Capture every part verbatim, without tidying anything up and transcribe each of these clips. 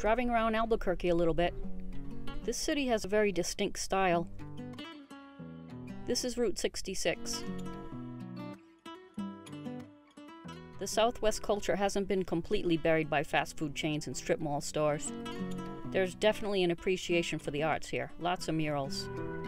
Driving around Albuquerque a little bit. This city has a very distinct style. This is Route sixty-six. The Southwest culture hasn't been completely buried by fast food chains and strip mall stores. There's definitely an appreciation for the arts here. Lots of murals.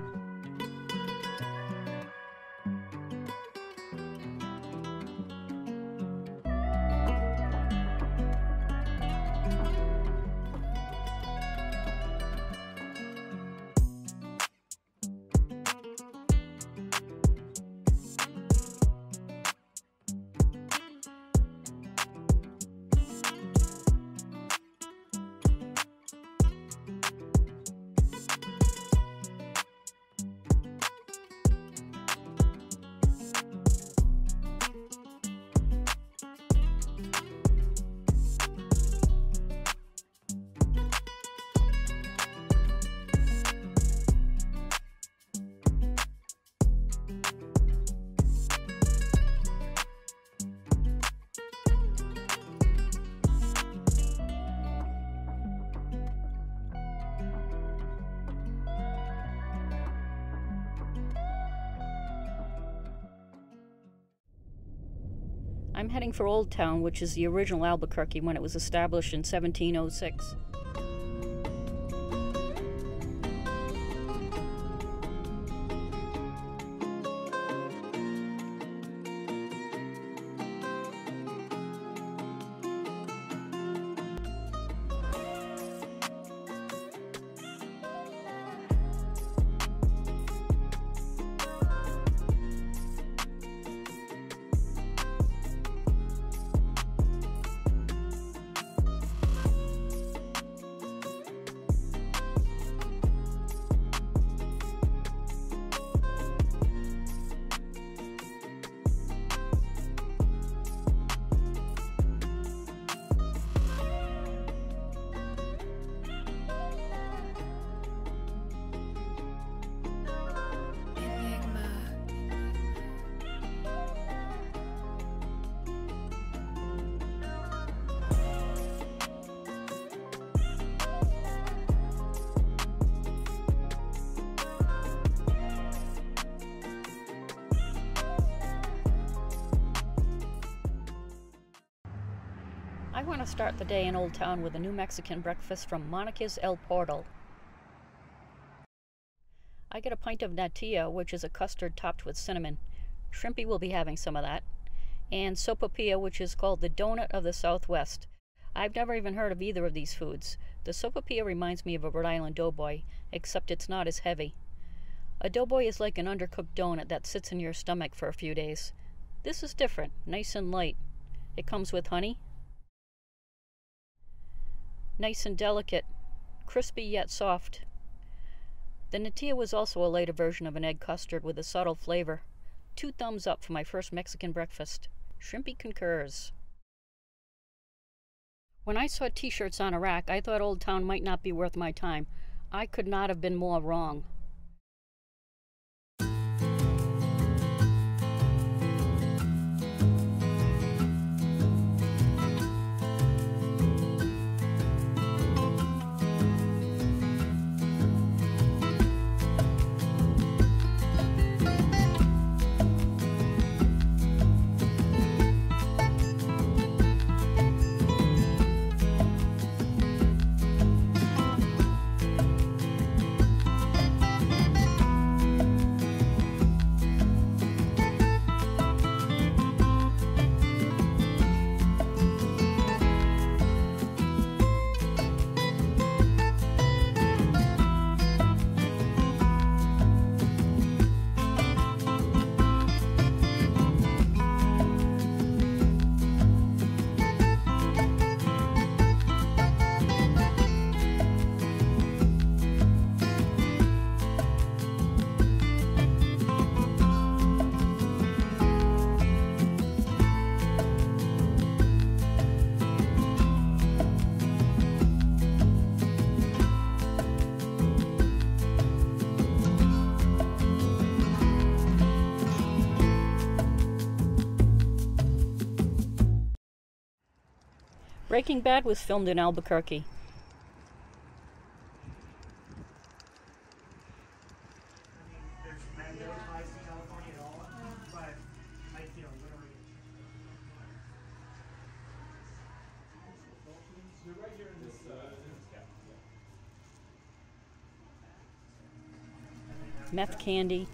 I'm heading for Old Town, which is the original Albuquerque when it was established in seventeen oh six. I want to start the day in Old Town with a new Mexican breakfast from Monica's El Portal. I get a pint of natilla, which is a custard topped with cinnamon. Shrimpy will be having some of that. And sopapilla, which is called the donut of the Southwest. I've never even heard of either of these foods. The sopapilla reminds me of a Rhode Island doughboy, except it's not as heavy. A doughboy is like an undercooked donut that sits in your stomach for a few days. This is different, nice and light. It comes with honey. Nice and delicate, crispy yet soft. The natilla was also a lighter version of an egg custard with a subtle flavor. Two thumbs up for my first Mexican breakfast. Shrimpy concurs. When I saw t-shirts on a rack, I thought Old Town might not be worth my time. I could not have been more wrong. Breaking Bad was filmed in Albuquerque. Meth candy.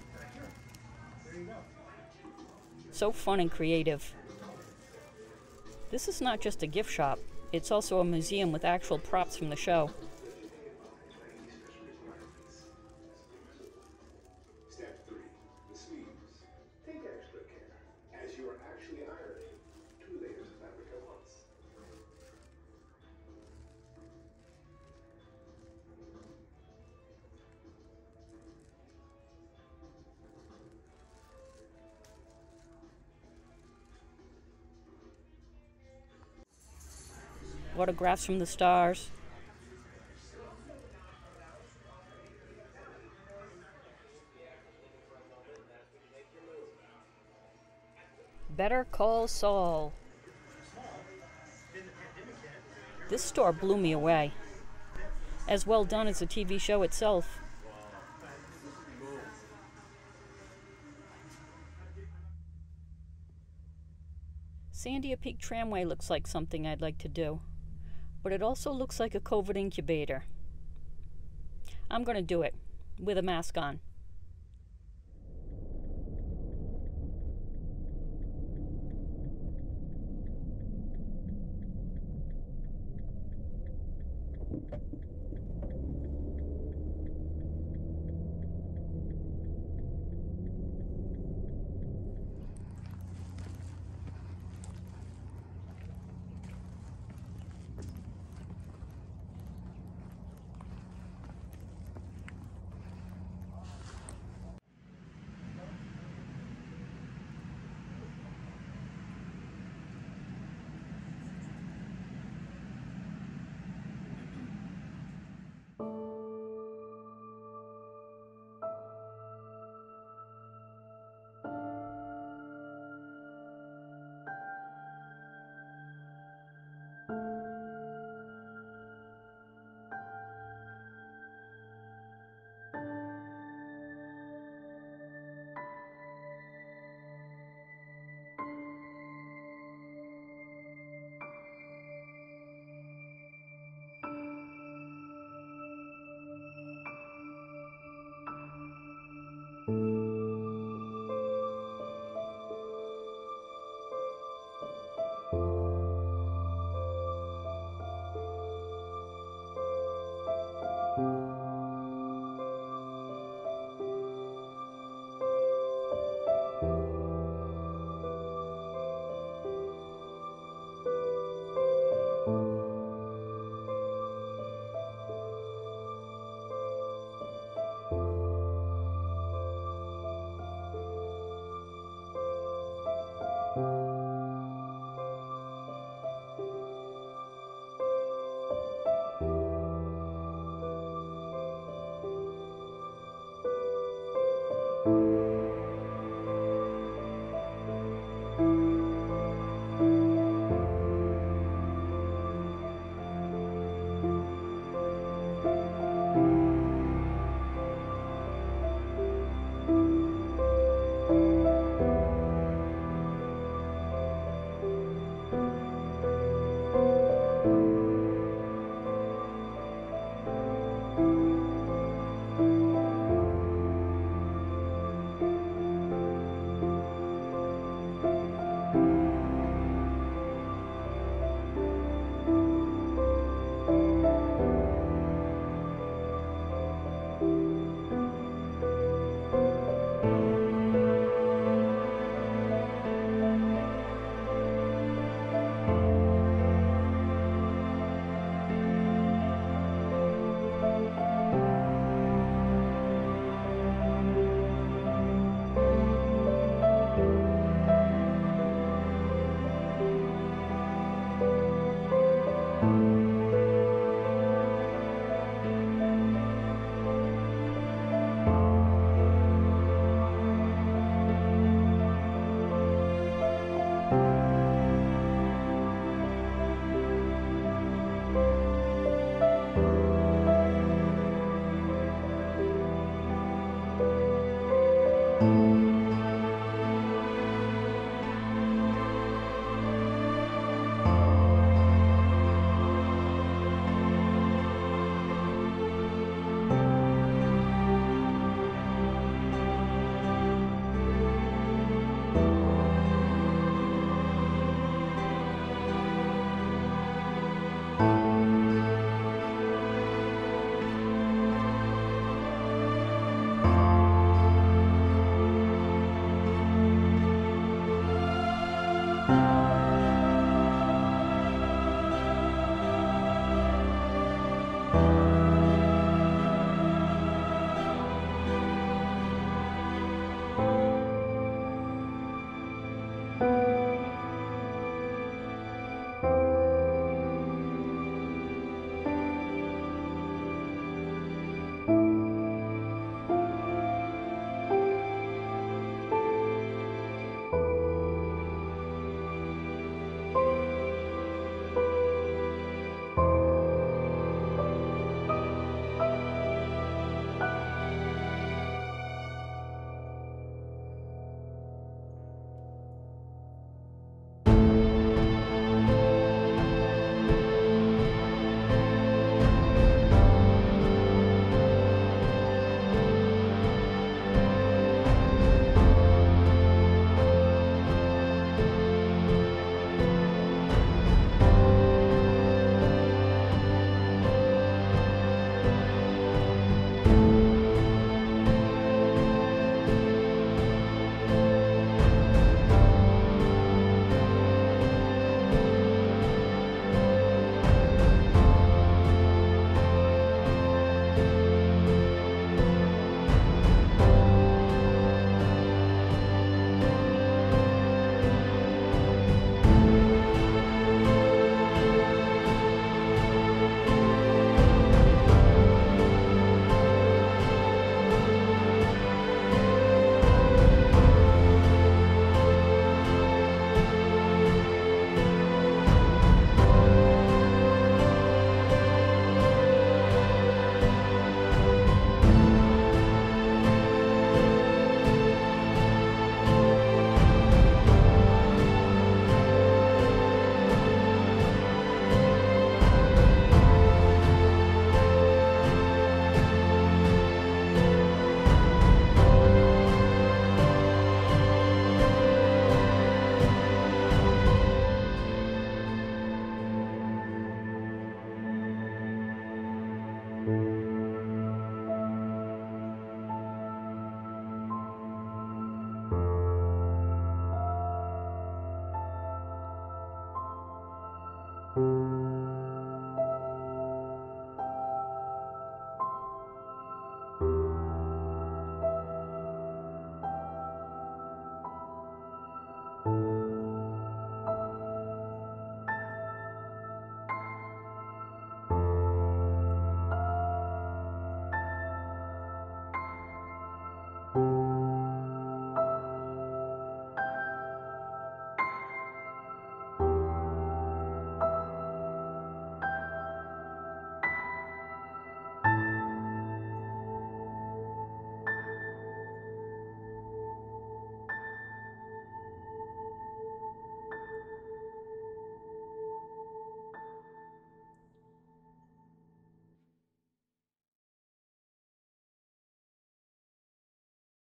So fun and creative. This is not just a gift shop, it's also a museum with actual props from the show. Step three, the sleeves. Take extra care, as you are actually ironing two layers of fabric at once. Autographs from the stars. Better Call Saul. This store blew me away. As well done as the T V show itself. Sandia Peak Tramway looks like something I'd like to do. But it also looks like a COVID incubator. I'm going to do it, with a mask on. Bye.